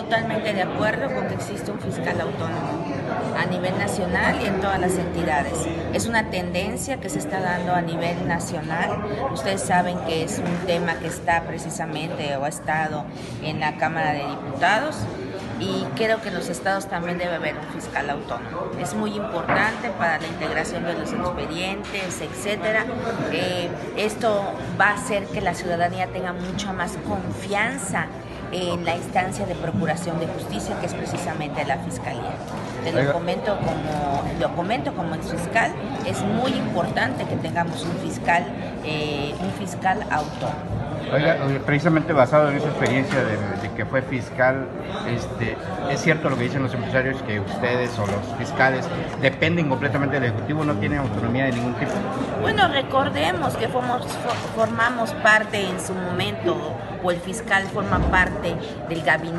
totalmente de acuerdo con que existe un fiscal autónomo a nivel nacional y en todas las entidades. Es una tendencia que se está dando a nivel nacional. Ustedes saben que es un tema que está precisamente o ha estado en la Cámara de Diputados, y creo que en los estados también debe haber un fiscal autónomo. Es muy importante para la integración de los expedientes, etcétera. Esto va a hacer que la ciudadanía tenga mucha más confianza en la instancia de procuración de justicia, que es precisamente la Fiscalía. Te lo comento como exfiscal, es muy importante que tengamos un fiscal autónomo. Oiga, precisamente basado en esa experiencia de que fue fiscal, ¿es cierto lo que dicen los empresarios, que ustedes o los fiscales dependen completamente del Ejecutivo, no tienen autonomía de ningún tipo? Bueno, recordemos que formamos parte en su momento, o el fiscal forma parte del gabinete